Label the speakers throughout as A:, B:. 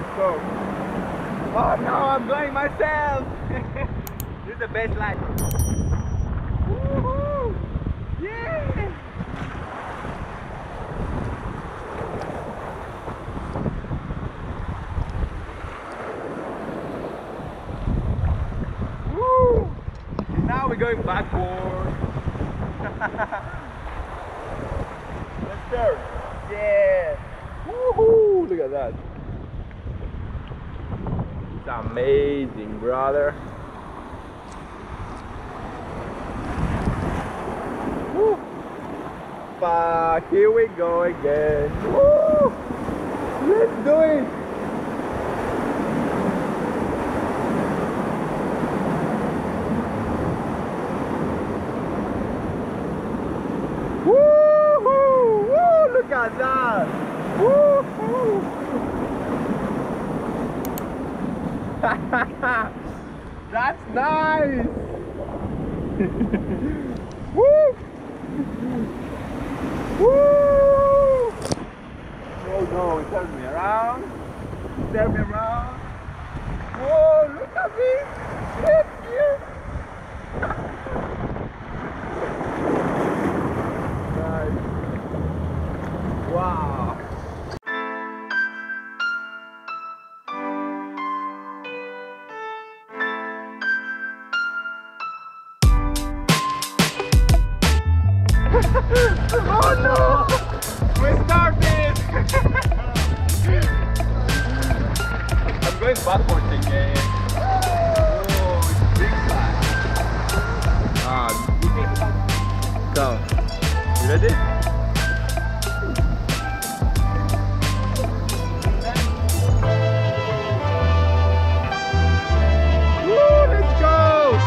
A: Go. Oh no, I'm going myself. This is the best life. Woohoo! Yeah! Woo! Now we're going backward. Let's turn. Yeah! Woohoo! Look at that. It's amazing, brother. Woo! Fuck, here we go again. Woo! Let's do it! Woo-hoo! Woo! Look at that! Woo-hoo! That's nice! Woo! Woo! Oh no, it turns me around. Turn me around. Whoa, look at me! Look here! Nice. Wow! Oh no! We started! I'm going backwards again. Oh, it's big time. So, you ready? Woo, let's go!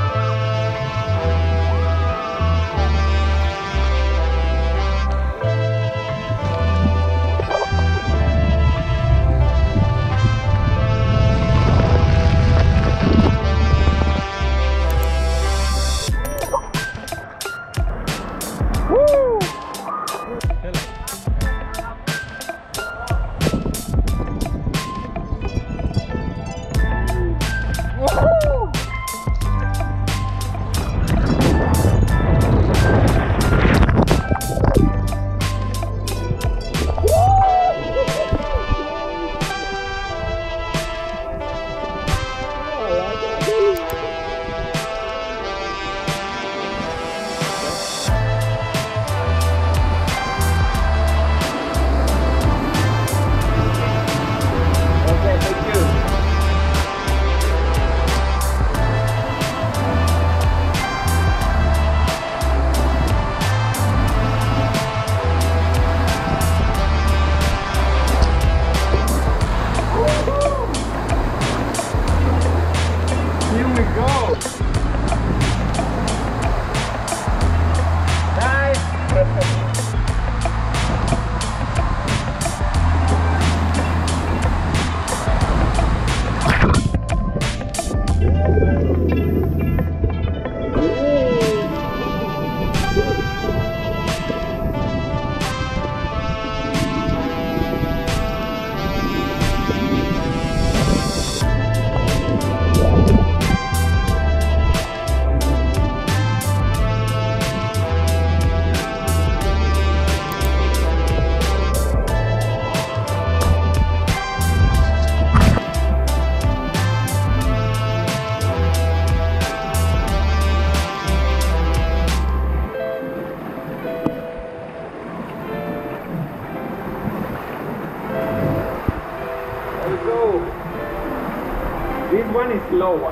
A: This one is slow one.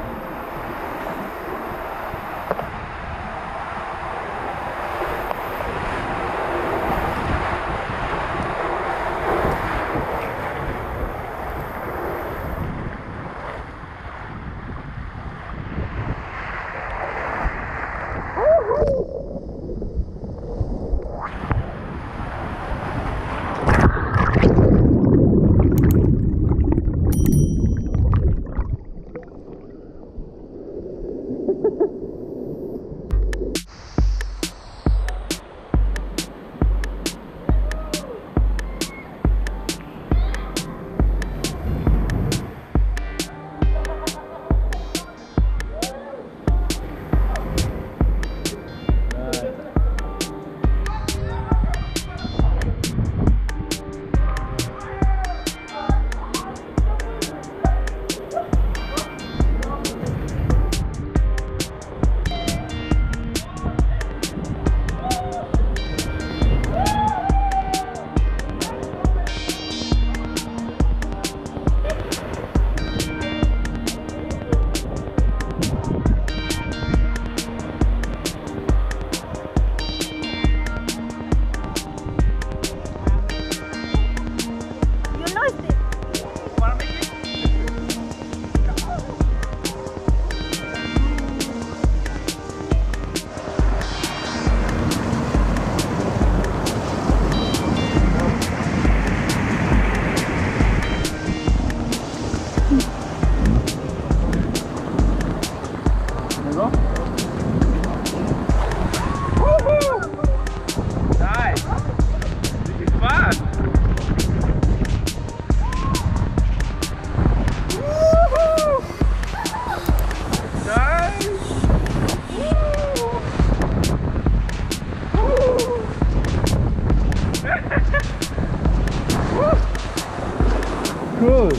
A: Good.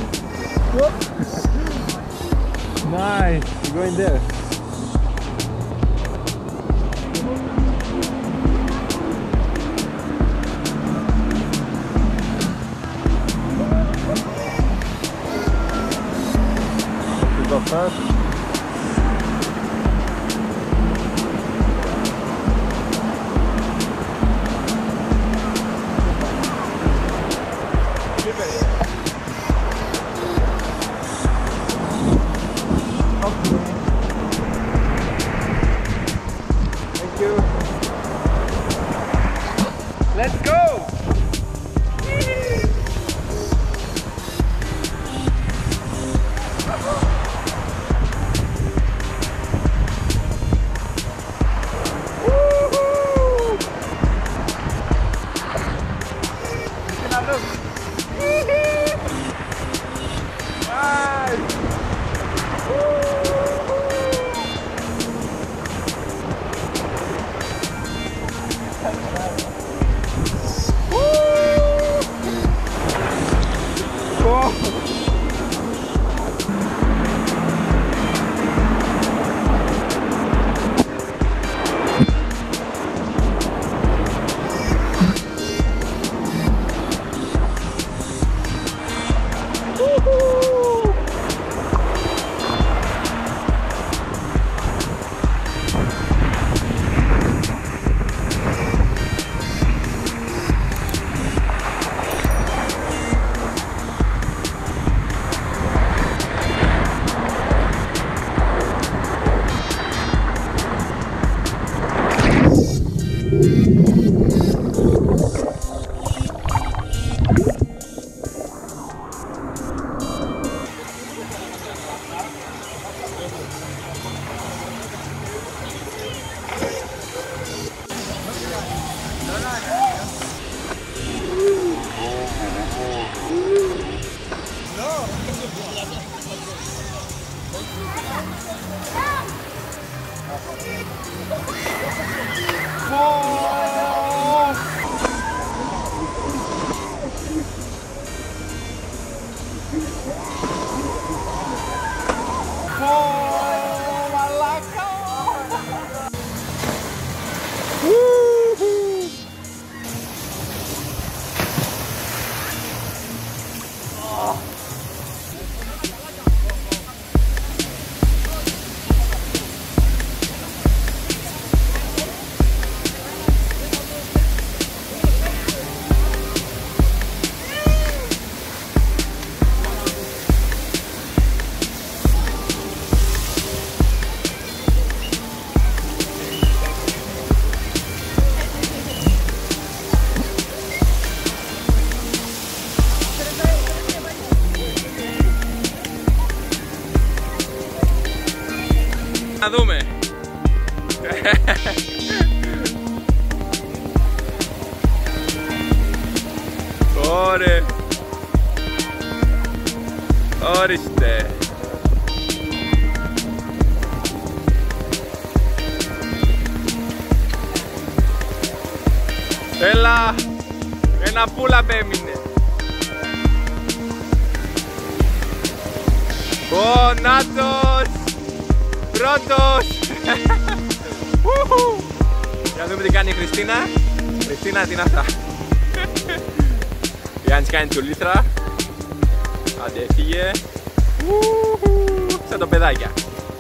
A: Nice. You're going there. You go first. Let's go!
B: Να δούμε. Ωραία. Ορίστε. Έλα. Ένα πουλαπ έμεινε. Ο Νάτος. Πρώτος! Για να δούμε τι κάνει η Χριστίνα. Χριστίνα, τι είναι αυτά? Η Άννης κάνει τσουλήθρα. Άντε, έφυγε. Σαν το παιδάκια.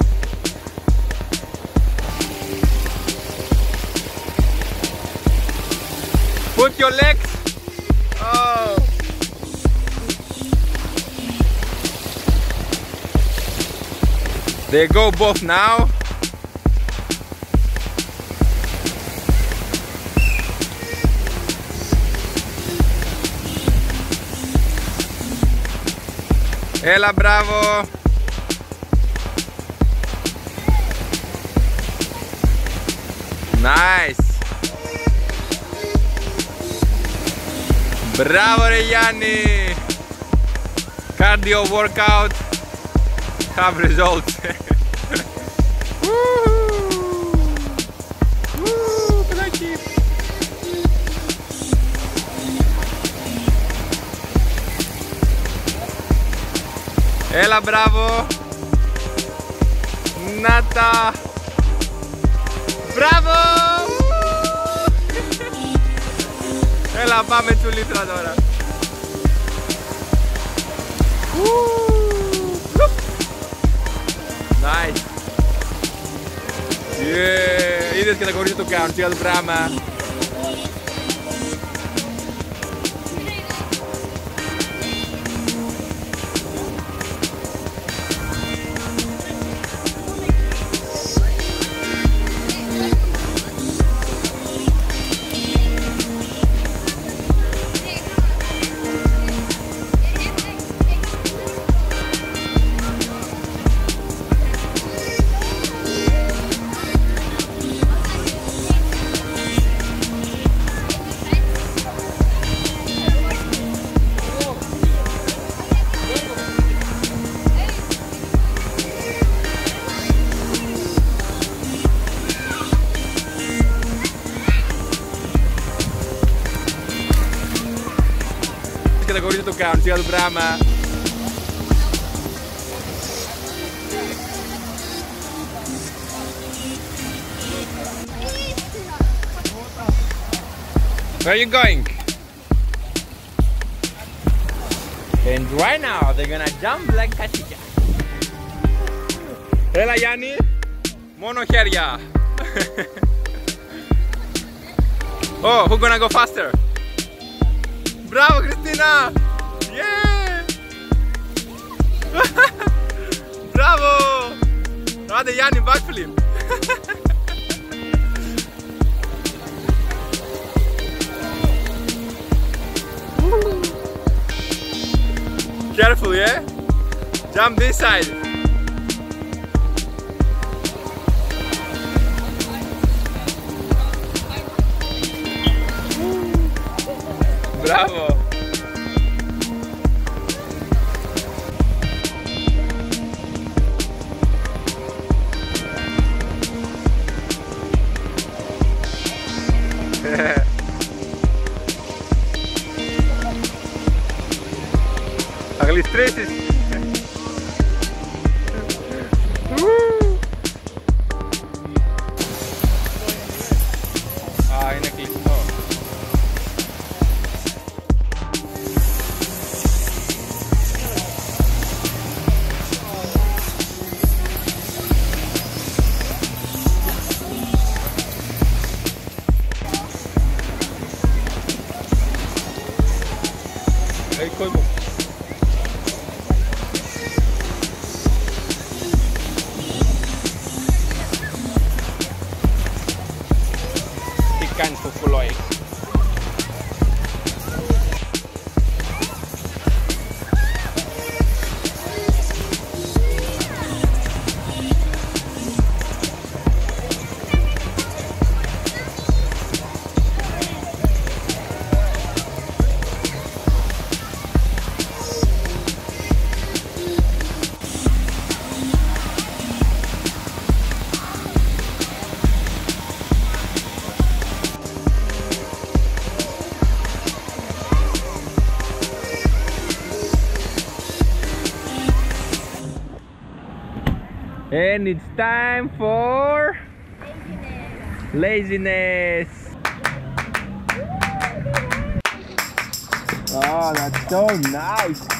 B: Put your legs. Oh. They go both now. Έλα, μπράβο. Nice. Μπράβο ρε Γιάννη. Cardio workout have results. Έλα, μπράβο. Νάτα. Μπράβο. Έλα, πάμε τσουλήθρα τώρα. Nice. Yeah. Είδες και τα κορίτσια το κάνουν, τι άλλο πράγμα. Και τα κορίτσια το κάνουν, τι άλλο πράγμα. Where are you going? And right now they're gonna jump like Katika. Έλα Γιάννη, μόνο χέρια. Oh, who's gonna go faster? Μπράβο Χριστίνα! Yeah! Μπράβο! Άντε Γιάννη, backflip! Careful, yeah? Jump this side! Μπράβο! Θα γλιστρήσεις! Α, είναι κλειστό. Έχει κόσμο. Τι κάνεις το κουλόι? And it's time for laziness.
A: Oh, that's so nice.